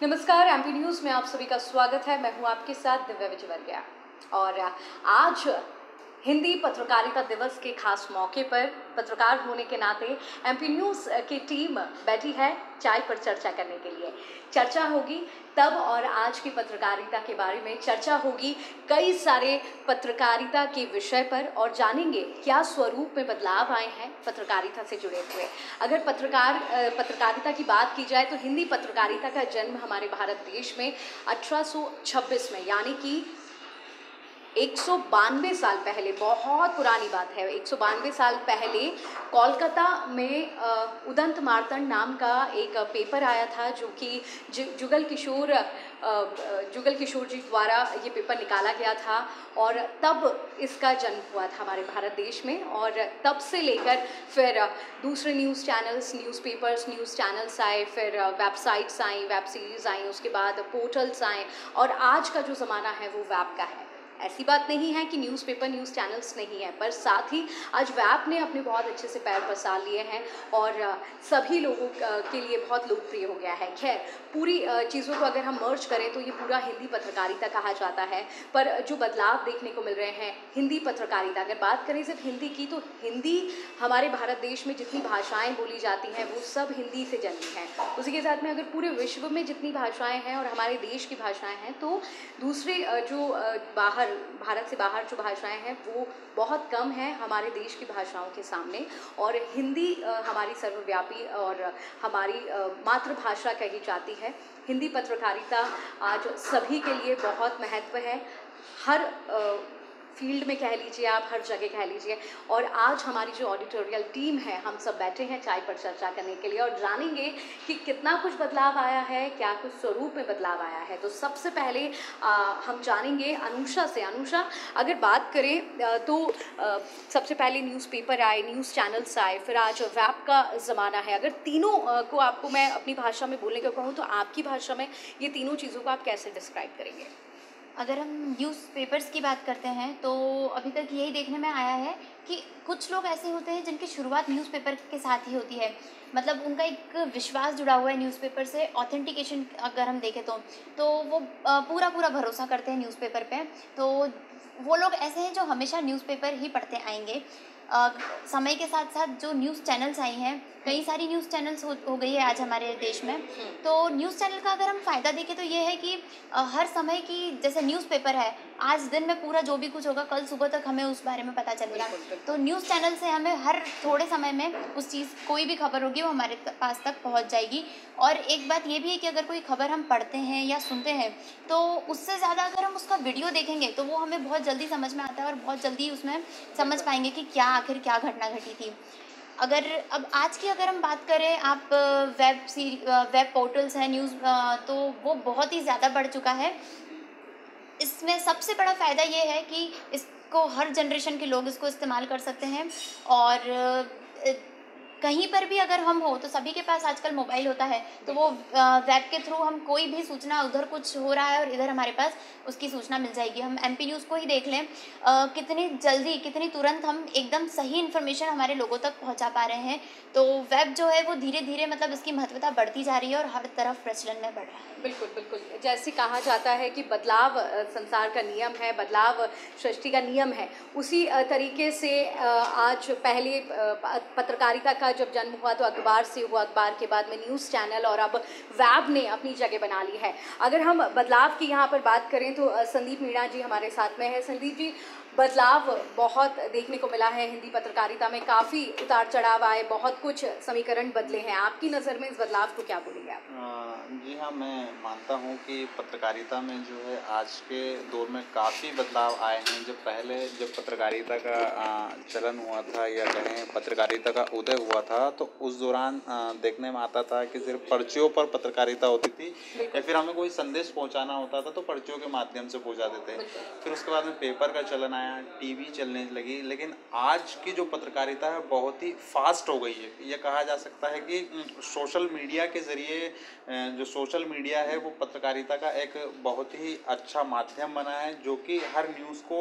नमस्कार, MP news में आप सभी का स्वागत है। मैं हूं आपके साथ दिव्या विजयवर्गीय और आज हिंदी पत्रकारिता दिवस के खास मौके पर पत्रकार होने के नाते एमपी न्यूज़ की टीम बैठी है चाय पर चर्चा करने के लिए। चर्चा होगी तब और आज की पत्रकारिता के बारे में चर्चा होगी, कई सारे पत्रकारिता के विषय पर और जानेंगे क्या स्वरूप में बदलाव आए हैं पत्रकारिता से जुड़े हुए। अगर पत्रकारिता की बात की जाए तो हिंदी पत्रकारिता का जन्म हमारे भारत देश में 1826 में, यानी कि 192 साल पहले, बहुत पुरानी बात है। 192 साल पहले कोलकाता में उदंत मार्तंड नाम का एक पेपर आया था, जो कि जुगल किशोर जी द्वारा ये पेपर निकाला गया था और तब इसका जन्म हुआ था हमारे भारत देश में। और तब से लेकर फिर दूसरे news channels, newspapers, news channels आए, फिर वेबसाइट्स आई, वेब सीरीज़ आई, उसके बाद पोर्टल्स आए और आज का जो ज़माना है वो वेब का है। ऐसी बात नहीं है कि न्यूज़पेपर, न्यूज़ चैनल्स नहीं है, पर साथ ही आज वेब ने अपने बहुत अच्छे से पैर पसार लिए हैं और सभी लोगों के लिए बहुत लोकप्रिय हो गया है। खैर, पूरी चीज़ों को अगर हम मर्ज करें तो ये पूरा हिंदी पत्रकारिता कहा जाता है। पर जो बदलाव देखने को मिल रहे हैं हिंदी पत्रकारिता, अगर बात करें सिर्फ हिंदी की, तो हिंदी हमारे भारत देश में जितनी भाषाएँ बोली जाती हैं वो सब हिंदी से जन्मी हैं। उसी के साथ में अगर पूरे विश्व में जितनी भाषाएँ हैं और हमारे देश की भाषाएँ हैं, तो दूसरे जो भारत से बाहर जो भाषाएं हैं वो बहुत कम हैं हमारे देश की भाषाओं के सामने। और हिंदी हमारी सर्वव्यापी और हमारी मातृभाषा कही जाती है। हिंदी पत्रकारिता आज सभी के लिए बहुत महत्व है, हर फील्ड में कह लीजिए आप, हर जगह कह लीजिए। और आज हमारी जो ऑडिटोरियल टीम है, हम सब बैठे हैं चाय पर चर्चा करने के लिए और जानेंगे कि कितना कुछ बदलाव आया है, क्या कुछ स्वरूप में बदलाव आया है। तो सबसे पहले हम जानेंगे अनुषा से। अनुषा, अगर बात करें तो सबसे पहले न्यूज़पेपर आए, न्यूज़ चैनल्स आए, फिर आज वेब का ज़माना है। अगर तीनों को आपको मैं अपनी भाषा में बोलने को कहूँ तो आपकी भाषा में ये तीनों चीज़ों को आप कैसे डिस्क्राइब करेंगे? अगर हम न्यूज़पेपर्स की बात करते हैं तो अभी तक यही देखने में आया है कि कुछ लोग ऐसे होते हैं जिनकी शुरुआत न्यूज़पेपर के साथ ही होती है। मतलब उनका एक विश्वास जुड़ा हुआ है न्यूज़पेपर से, ऑथेंटिकेशन अगर हम देखें तो वो पूरा भरोसा करते हैं न्यूज़पेपर पे। तो वो लोग ऐसे हैं जो हमेशा न्यूज़पेपर ही पढ़ते आएंगे। समय के साथ साथ जो न्यूज़ चैनल्स आई हैं, कई सारी न्यूज़ चैनल्स हो गई है आज हमारे देश में। तो न्यूज़ चैनल का अगर हम फ़ायदा देखें तो ये है कि हर समय की, जैसे न्यूज़पेपर है, आज दिन में पूरा जो भी कुछ होगा कल सुबह तक हमें उस बारे में पता चलेगा। तो न्यूज़ चैनल से हमें हर थोड़े समय में उस चीज़, कोई भी खबर होगी वो हमारे पास तक पहुंच जाएगी। और एक बात ये भी है कि अगर कोई खबर हम पढ़ते हैं या सुनते हैं तो उससे ज़्यादा अगर हम उसका वीडियो देखेंगे तो वो हमें बहुत जल्दी समझ में आता है और बहुत जल्दी उसमें समझ पाएंगे कि आखिर क्या घटना घटी थी। अब आज की अगर हम बात करें, आप वेब पोर्टल्स हैं न्यूज़, तो वो बहुत ही ज़्यादा बढ़ चुका है। इसमें सबसे बड़ा फ़ायदा ये है कि इसको हर जनरेशन के लोग इसको इस्तेमाल कर सकते हैं। और कहीं पर भी अगर हम हो तो सभी के पास आजकल मोबाइल होता है, तो वो वेब के थ्रू हम कोई भी सूचना, उधर कुछ हो रहा है और इधर हमारे पास उसकी सूचना मिल जाएगी। हम एमपी न्यूज़ को ही देख लें, कितनी जल्दी, कितनी तुरंत हम एकदम सही इन्फॉर्मेशन हमारे लोगों तक पहुंचा पा रहे हैं। तो वेब जो है वो धीरे धीरे, मतलब इसकी महत्वता बढ़ती जा रही है और हर तरफ प्रचलन में बढ़ रहा है। बिल्कुल बिल्कुल, जैसे कहा जाता है कि बदलाव संसार का नियम है, बदलाव सृष्टि का नियम है, उसी तरीके से आज पहले पत्रकारिता का जब जन्म हुआ तो अखबार से हुआ, अखबार के बाद में न्यूज़ चैनल और अब वेब ने अपनी जगह बना ली है। अगर हम बदलाव की यहाँ पर बात करें तो संदीप मीणा जी हमारे साथ में है। संदीप जी, बदलाव बहुत देखने को मिला है हिंदी पत्रकारिता में, काफ़ी उतार चढ़ाव आए, बहुत कुछ समीकरण बदले हैं। आपकी नज़र में इस बदलाव को क्या बोलेंगे आप? जी हाँ, मैं मानता हूँ कि पत्रकारिता में जो है आज के दौर में काफ़ी बदलाव आए हैं। जब पत्रकारिता का चलन हुआ था, या कहें पत्रकारिता का उदय हुआ था, तो उस दौरान देखने में आता था कि सिर्फ पर्चियों पर पत्रकारिता होती थी, या फिर हमें कोई संदेश पहुँचाना होता था तो पर्चियों के माध्यम से पहुँचाते थे। फिर उसके बाद में पेपर का चलन आया, टीवी चलने लगी। लेकिन आज की जो पत्रकारिता है बहुत ही फास्ट हो गई है। ये कहा जा सकता है कि सोशल मीडिया के ज़रिए, जो सोशल मीडिया है वो पत्रकारिता का एक बहुत ही अच्छा माध्यम बना है, जो कि हर न्यूज़ को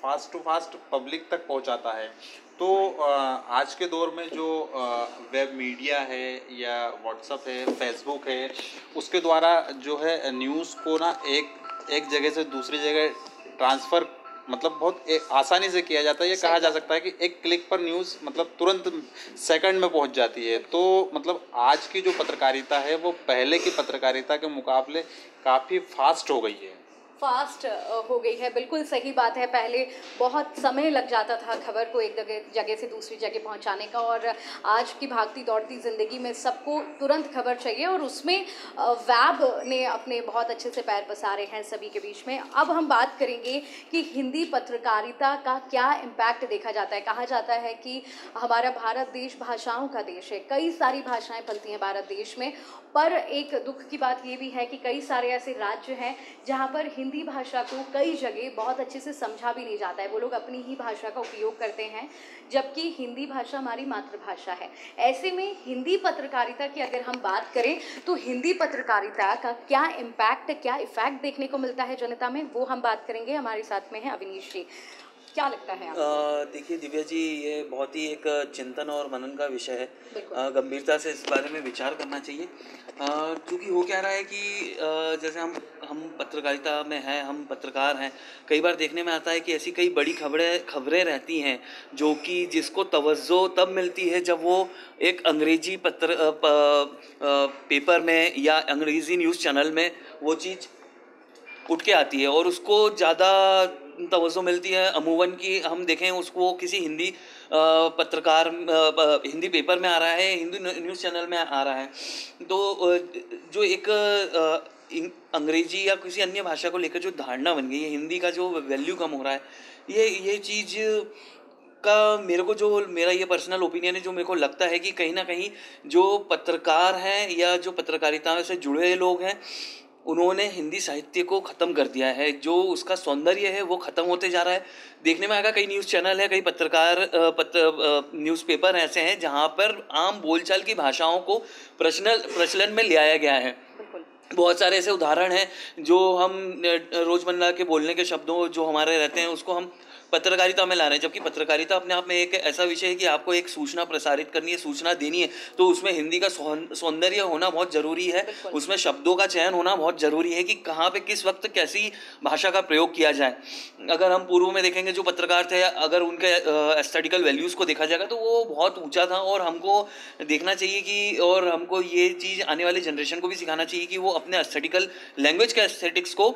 फास्ट टू फास्ट पब्लिक तक पहुंचाता है। तो आज के दौर में जो वेब मीडिया है या व्हाट्सएप है, फेसबुक है, उसके द्वारा जो है न्यूज़ को ना एक जगह से दूसरी जगह ट्रांसफ़र मतलब बहुत आसानी से किया जाता है। ये कहा जा सकता है कि एक क्लिक पर न्यूज़ मतलब तुरंत सेकंड में पहुंच जाती है। तो मतलब आज की जो पत्रकारिता है वो पहले की पत्रकारिता के मुकाबले काफ़ी फास्ट हो गई है। फास्ट हो गई है, बिल्कुल सही बात है। पहले बहुत समय लग जाता था खबर को एक जगह से दूसरी जगह पहुंचाने का, और आज की भागती दौड़ती ज़िंदगी में सबको तुरंत खबर चाहिए, और उसमें वेब ने अपने बहुत अच्छे से पैर पसारे हैं सभी के बीच में। अब हम बात करेंगे कि हिंदी पत्रकारिता का क्या इम्पैक्ट देखा जाता है। कहा जाता है कि हमारा भारत देश भाषाओं का देश है, कई सारी भाषाएँ पलती हैं भारत देश में, पर एक दुख की बात ये भी है कि कई सारे ऐसे राज्य हैं जहाँ पर हिंदी भाषा को कई जगह बहुत अच्छे से समझा भी नहीं जाता है। वो लोग अपनी ही भाषा का उपयोग करते हैं, जबकि हिंदी भाषा हमारी मातृभाषा है। ऐसे में हिंदी पत्रकारिता की अगर हम बात करें तो हिंदी पत्रकारिता का क्या इम्पैक्ट, क्या इफ़ेक्ट देखने को मिलता है जनता में, वो हम बात करेंगे। हमारे साथ में है अविनीश जी। क्या लगता है आपको? देखिए दिव्या जी, ये बहुत ही एक चिंतन और मनन का विषय है। गंभीरता से इस बारे में विचार करना चाहिए, क्योंकि हो क्या रहा है कि जैसे हम पत्रकारिता में हैं, हम पत्रकार हैं। कई बार देखने में आता है कि ऐसी कई बड़ी खबरें रहती हैं जो कि जिसको तवज्जो तब मिलती है जब वो एक अंग्रेजी पेपर में या अंग्रेज़ी न्यूज़ चैनल में वो चीज़ उठ के आती है, और उसको ज़्यादा तवज्जो मिलती है अमूमन की हम देखें उसको किसी हिंदी पत्रकार हिंदी पेपर में आ रहा है, हिंदी न्यूज़ चैनल में आ रहा है। तो जो एक अंग्रेजी या किसी अन्य भाषा को लेकर जो धारणा बन गई है, हिंदी का जो वैल्यू कम हो रहा है, ये चीज़ का मेरा ये पर्सनल ओपिनियन है, जो मेरे को लगता है कि कहीं ना कहीं जो पत्रकार हैं या जो पत्रकारिता से जुड़े लोग हैं, उन्होंने हिंदी साहित्य को ख़त्म कर दिया है। जो उसका सौंदर्य है वो ख़त्म होते जा रहा है। देखने में आएगा कई न्यूज़ चैनल है, कई न्यूज़पेपर ऐसे हैं जहाँ पर आम बोलचाल की भाषाओं को प्रचलन में ले आया गया है। बहुत सारे ऐसे उदाहरण हैं जो हम रोज़मर्रा के बोलने के शब्दों जो हमारे रहते हैं उसको हम पत्रकारिता में ला रहे हैं, जबकि पत्रकारिता अपने आप में एक ऐसा विषय है कि आपको एक सूचना प्रसारित करनी है, सूचना देनी है, तो उसमें हिंदी का सौंदर्य होना बहुत ज़रूरी है। उसमें शब्दों का चयन होना बहुत ज़रूरी है कि कहाँ पे किस वक्त कैसी भाषा का प्रयोग किया जाए। अगर हम पूर्व में देखेंगे जो पत्रकार थे, अगर उनके एस्थेटिकल वैल्यूज़ को देखा जाएगा तो वो बहुत ऊँचा था, और हमको देखना चाहिए कि और हमको ये चीज़ आने वाले जनरेशन को भी सिखाना चाहिए कि वो अपने एस्थेटिकल लैंग्वेज के एस्थेटिक्स को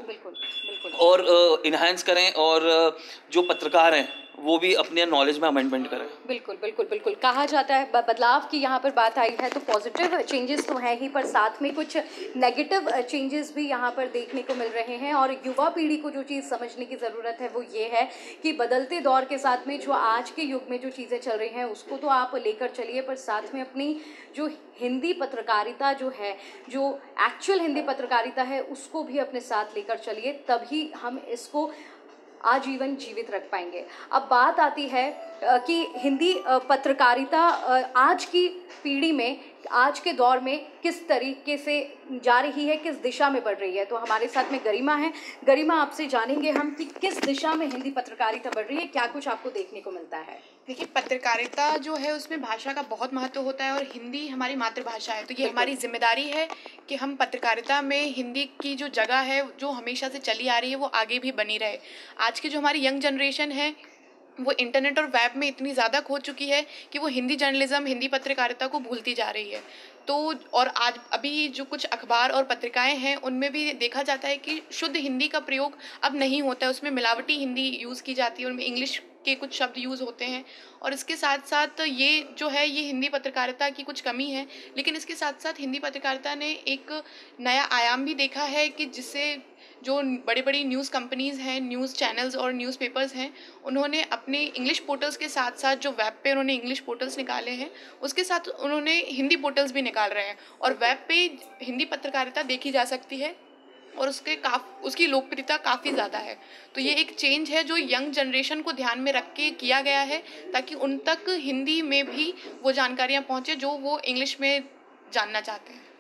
और इन्हांस करें, और जो पत्रकार हैं वो भी अपने नॉलेज में अमेंडमेंट करें। बिल्कुल बिल्कुल बिल्कुल। कहा जाता है बदलाव की यहाँ पर बात आई है तो पॉजिटिव चेंजेस तो हैं ही, पर साथ में कुछ नेगेटिव चेंजेस भी यहाँ पर देखने को मिल रहे हैं। और युवा पीढ़ी को जो चीज़ समझने की ज़रूरत है वो ये है कि बदलते दौर के साथ में जो आज के युग में जो चीज़ें चल रही हैं उसको तो आप लेकर चलिए, पर साथ में अपनी जो हिंदी पत्रकारिता जो है, जो एक्चुअल हिंदी पत्रकारिता है, उसको भी अपने साथ लेकर चलिए, तभी हम इसको आजीवन जीवित रख पाएंगे। अब बात आती है कि हिंदी पत्रकारिता आज की पीढ़ी में, आज के दौर में किस तरीके से जा रही है, किस दिशा में बढ़ रही है। तो हमारे साथ में गरिमा है। गरिमा, आपसे जानेंगे हम कि किस दिशा में हिंदी पत्रकारिता बढ़ रही है, क्या कुछ आपको देखने को मिलता है? देखिए, पत्रकारिता जो है उसमें भाषा का बहुत महत्व होता है, और हिंदी हमारी मातृभाषा है, तो ये हमारी जिम्मेदारी है कि हम पत्रकारिता में हिंदी की जो जगह है जो हमेशा से चली आ रही है वो आगे भी बनी रहे। आज की जो हमारी यंग जनरेशन है वो इंटरनेट और वेब में इतनी ज़्यादा खो चुकी है कि वो हिंदी जर्नलिज्म, हिंदी पत्रकारिता को भूलती जा रही है। तो और आज अभी जो कुछ अखबार और पत्रिकाएं हैं उनमें भी देखा जाता है कि शुद्ध हिंदी का प्रयोग अब नहीं होता है, उसमें मिलावटी हिंदी यूज़ की जाती है, उनमें इंग्लिश के कुछ शब्द यूज़ होते हैं। और इसके साथ साथ ये जो है ये हिंदी पत्रकारिता की कुछ कमी है, लेकिन इसके साथ साथ हिंदी पत्रकारिता ने एक नया आयाम भी देखा है कि जिससे जो बड़ी बड़ी न्यूज़ कंपनीज़ हैं, न्यूज़ चैनल्स और न्यूज़पेपर्स हैं, उन्होंने अपने इंग्लिश पोर्टल्स के साथ साथ जो वेब पे उन्होंने इंग्लिश पोर्टल्स निकाले हैं उसके साथ उन्होंने हिंदी पोर्टल्स भी निकाल रहे हैं, और वेब पे हिंदी पत्रकारिता देखी जा सकती है और उसकी लोकप्रियता काफ़ी ज़्यादा है। तो ये एक चेंज है जो यंग जनरेशन को ध्यान में रख के किया गया है, ताकि उन तक हिंदी में भी वो जानकारियाँ पहुँचे जो वो इंग्लिश में जानना चाहते हैं।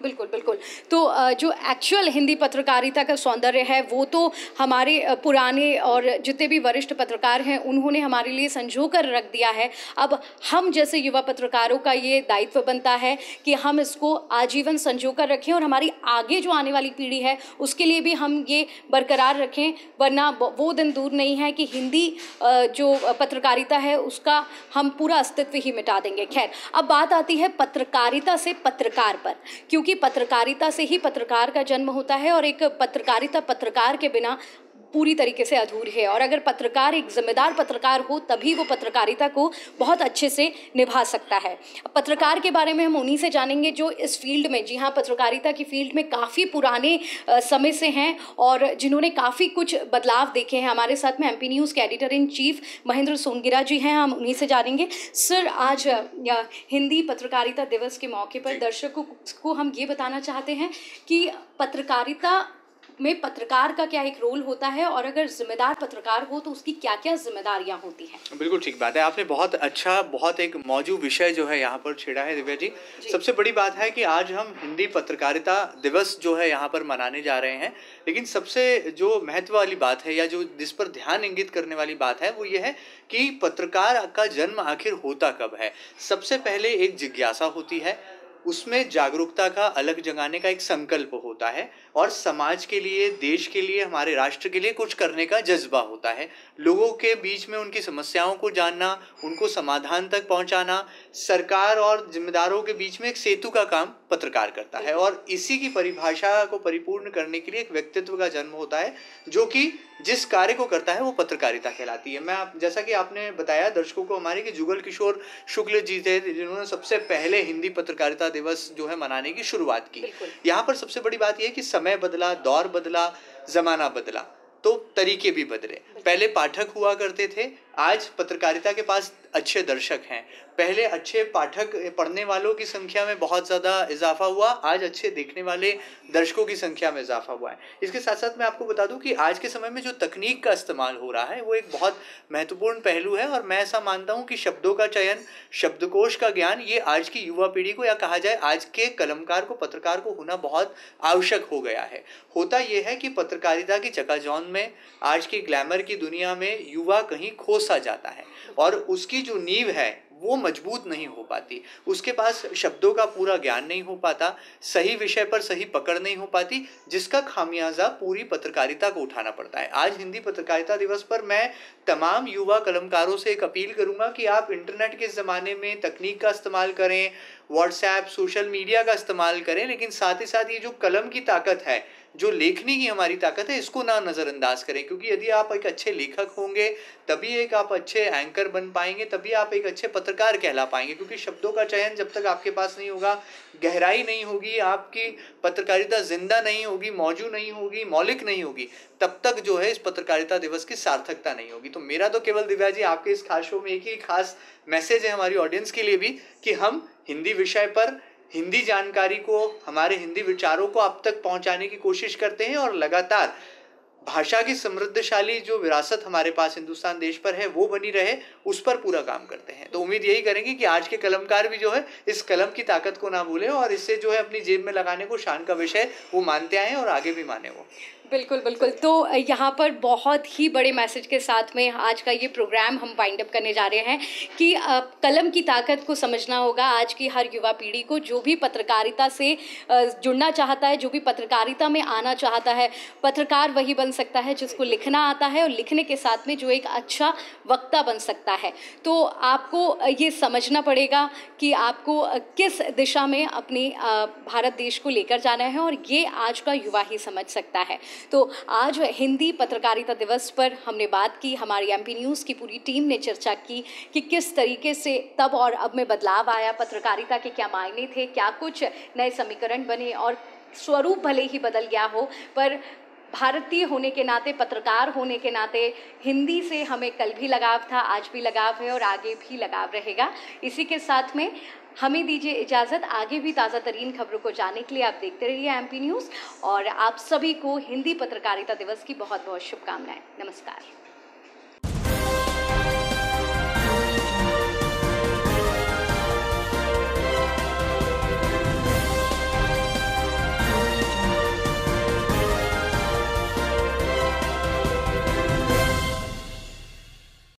बिल्कुल बिल्कुल। तो जो एक्चुअल हिंदी पत्रकारिता का सौंदर्य है वो तो हमारे पुराने और जितने भी वरिष्ठ पत्रकार हैं उन्होंने हमारे लिए संजो कर रख दिया है। अब हम जैसे युवा पत्रकारों का ये दायित्व बनता है कि हम इसको आजीवन संजो कर रखें और हमारी आगे जो आने वाली पीढ़ी है उसके लिए भी हम ये बरकरार रखें, वरना वो दिन दूर नहीं है कि हिंदी जो पत्रकारिता है उसका हम पूरा अस्तित्व ही मिटा देंगे। खैर, अब बात आती है पत्रकारिता से पत्रकार पर, क्योंकि पत्रकारिता से ही पत्रकार का जन्म होता है और एक पत्रकारिता पत्रकार के बिना पूरी तरीके से अधूरी है। और अगर पत्रकार एक जिम्मेदार पत्रकार हो तभी वो पत्रकारिता को बहुत अच्छे से निभा सकता है। पत्रकार के बारे में हम उन्हीं से जानेंगे जो इस फील्ड में, जी हाँ, पत्रकारिता की फील्ड में काफ़ी पुराने समय से हैं और जिन्होंने काफ़ी कुछ बदलाव देखे हैं। हमारे साथ में एमपी न्यूज़ के editor in chief Mahendra Songira ji हैं, हम उन्हीं से जानेंगे। सर, आज हिंदी पत्रकारिता दिवस के मौके पर दर्शकों को हम ये बताना चाहते हैं कि पत्रकारिता में पत्रकार का क्या एक रोल होता है और अगर जिम्मेदार पत्रकार हो तो उसकी क्या क्या जिम्मेदारियां होती हैं। बिल्कुल ठीक बात है, आपने बहुत अच्छा, बहुत एक मौजूद विषय जो है यहाँ पर छेड़ा है दिव्या जी। सबसे बड़ी बात है कि आज हम हिंदी पत्रकारिता दिवस जो है यहाँ पर मनाने जा रहे हैं, लेकिन सबसे जो महत्व वाली बात है या जो जिस पर ध्यान इंगित करने वाली बात है वो ये है कि पत्रकार का जन्म आखिर होता कब है। सबसे पहले एक जिज्ञासा होती है, उसमें जागरूकता का अलग जगाने का एक संकल्प होता है और समाज के लिए, देश के लिए, हमारे राष्ट्र के लिए कुछ करने का जज्बा होता है। लोगों के बीच में उनकी समस्याओं को जानना, उनको समाधान तक पहुंचाना, सरकार और जिम्मेदारों के बीच में एक सेतु का काम पत्रकार करता है। और इसी की परिभाषा को परिपूर्ण करने के लिए एक व्यक्तित्व का जन्म होता है जो कि जिस कार्य को करता है वो पत्रकारिता कहलाती है। जैसा कि आपने बताया दर्शकों को हमारे कि जुगल किशोर शुक्ल जी थे जिन्होंने सबसे पहले हिंदी पत्रकारिता दिवस जो है मनाने की शुरुआत की। यहाँ पर सबसे बड़ी बात यह है कि समय बदला, दौर बदला, जमाना बदला, तो तरीके भी बदले। पहले पाठक हुआ करते थे, आज पत्रकारिता के पास अच्छे दर्शक हैं। पहले अच्छे पाठक, पढ़ने वालों की संख्या में बहुत ज़्यादा इजाफा हुआ, आज अच्छे देखने वाले दर्शकों की संख्या में इजाफा हुआ है। इसके साथ साथ मैं आपको बता दूं कि आज के समय में जो तकनीक का इस्तेमाल हो रहा है वो एक बहुत महत्वपूर्ण पहलू है और मैं ऐसा मानता हूं कि शब्दों का चयन, शब्दकोश का ज्ञान, ये आज की युवा पीढ़ी को, या कहा जाए आज के कलमकार को, पत्रकार को होना बहुत आवश्यक हो गया है। होता यह है कि पत्रकारिता की चकाचौंध में, आज की ग्लैमर की दुनिया में युवा कहीं खो सा जाता है और उसकी जो नींव है वो मजबूत नहीं हो पाती, उसके पास शब्दों का पूरा ज्ञान नहीं हो पाता, सही विषय पर सही पकड़ नहीं हो पाती, जिसका खामियाजा पूरी पत्रकारिता को उठाना पड़ता है। आज हिंदी पत्रकारिता दिवस पर मैं तमाम युवा कलमकारों से एक अपील करूंगा कि आप इंटरनेट के ज़माने में तकनीक का इस्तेमाल करें, व्हाट्सएप, सोशल मीडिया का इस्तेमाल करें, लेकिन साथ ही साथ ये जो कलम की ताकत है, जो लेखनी की हमारी ताकत है, इसको ना नज़रअंदाज करें। क्योंकि यदि आप एक अच्छे लेखक होंगे तभी एक आप अच्छे एंकर बन पाएंगे, तभी आप एक अच्छे पत्रकार कहला पाएंगे। क्योंकि शब्दों का चयन जब तक आपके पास नहीं होगा, गहराई नहीं होगी, आपकी पत्रकारिता जिंदा नहीं होगी, मौजूद नहीं होगी, मौलिक नहीं होगी, तब तक जो है इस पत्रकारिता दिवस की सार्थकता नहीं होगी। तो मेरा तो केवल दिव्या जी आपके इस खास शो में एक ही खास मैसेज है हमारी ऑडियंस के लिए भी कि हम हिंदी विषय पर हिंदी जानकारी को, हमारे हिंदी विचारों को आप तक पहुंचाने की कोशिश करते हैं और लगातार भाषा की समृद्धशाली जो विरासत हमारे पास हिंदुस्तान देश पर है वो बनी रहे, उस पर पूरा काम करते हैं। तो उम्मीद यही करेंगे कि आज के कलमकार भी जो है इस कलम की ताकत को ना भूलें और इससे जो है अपनी जेब में लगाने को शान का विषय वो मानते आए और आगे भी माने वो। बिल्कुल बिल्कुल। तो यहाँ पर बहुत ही बड़े मैसेज के साथ में आज का ये प्रोग्राम हम वाइंड अप करने जा रहे हैं कि कलम की ताकत को समझना होगा आज की हर युवा पीढ़ी को। जो भी पत्रकारिता से जुड़ना चाहता है, जो भी पत्रकारिता में आना चाहता है, पत्रकार वही बन सकता है जिसको लिखना आता है और लिखने के साथ में जो एक अच्छा वक्ता बन सकता है। तो आपको ये समझना पड़ेगा कि आपको किस दिशा में अपने भारत देश को लेकर जाना है और ये आज का युवा ही समझ सकता है। तो आज हिंदी पत्रकारिता दिवस पर हमने बात की, हमारी एमपी न्यूज़ की पूरी टीम ने चर्चा की कि किस तरीके से तब और अब में बदलाव आया, पत्रकारिता के क्या मायने थे, क्या कुछ नए समीकरण बने और स्वरूप भले ही बदल गया हो पर भारतीय होने के नाते, पत्रकार होने के नाते हिंदी से हमें कल भी लगाव था, आज भी लगाव है और आगे भी लगाव रहेगा। इसी के साथ में हमें दीजिए इजाज़त। आगे भी ताज़ा तरीन खबरों को जानने के लिए आप देखते रहिए एमपी न्यूज़ और आप सभी को हिंदी पत्रकारिता दिवस की बहुत बहुत शुभकामनाएं। नमस्कार।